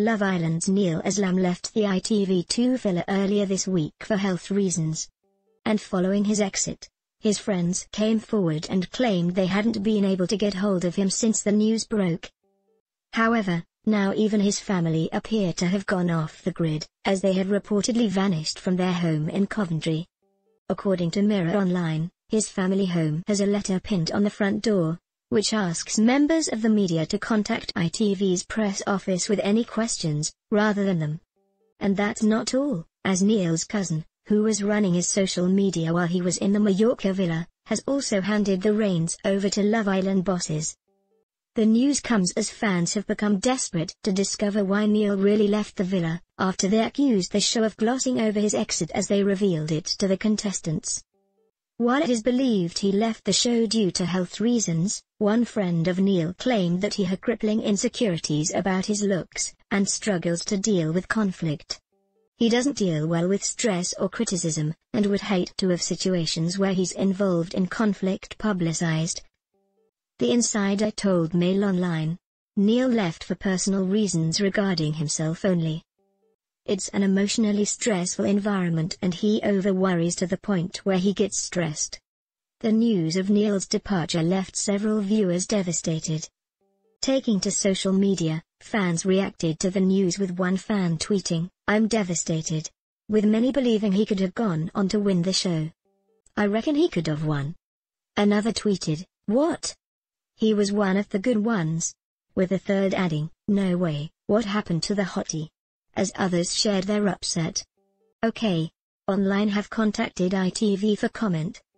Love Island's Niall Aslam left the ITV2 villa earlier this week for health reasons. And following his exit, his friends came forward and claimed they hadn't been able to get hold of him since the news broke. However, now even his family appear to have gone off the grid, as they had reportedly vanished from their home in Coventry. According to Mirror Online, his family home has a letter pinned on the front door, which asks members of the media to contact ITV's press office with any questions, rather than them. And that's not all, as Niall's cousin, who was running his social media while he was in the Mallorca villa, has also handed the reins over to Love Island bosses. The news comes as fans have become desperate to discover why Niall really left the villa, after they accused the show of glossing over his exit as they revealed it to the contestants. While it is believed he left the show due to health reasons, one friend of Niall claimed that he had crippling insecurities about his looks, and struggles to deal with conflict. He doesn't deal well with stress or criticism, and would hate to have situations where he's involved in conflict publicized. The insider told Mail Online. Niall left for personal reasons regarding himself only. It's an emotionally stressful environment and he over-worries to the point where he gets stressed. The news of Niall's departure left several viewers devastated. Taking to social media, fans reacted to the news with one fan tweeting, "I'm devastated," with many believing he could have gone on to win the show. "I reckon he could have won." Another tweeted, "What? He was one of the good ones," with a third adding, "No way, what happened to the hottie?" as others shared their upset. OK. Online have contacted ITV for comment.